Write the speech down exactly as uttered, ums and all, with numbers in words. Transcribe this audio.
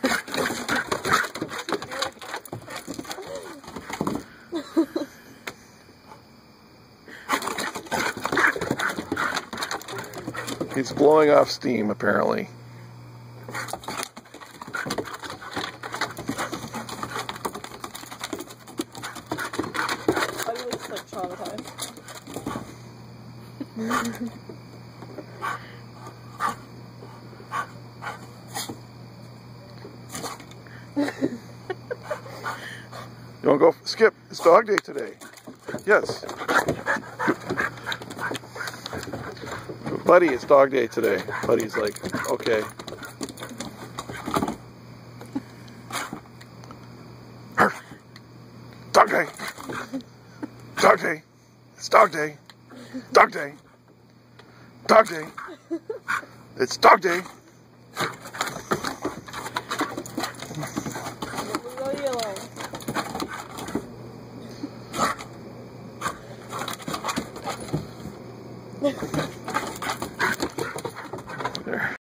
He's blowing off steam, apparently. I was like traumatized. You want to go skip? It's dog day today. Yes. Buddy, it's dog day today. Buddy's like, okay. Arf. Dog day. Dog day. It's dog day. Dog day. Dog day. It's dog day. There.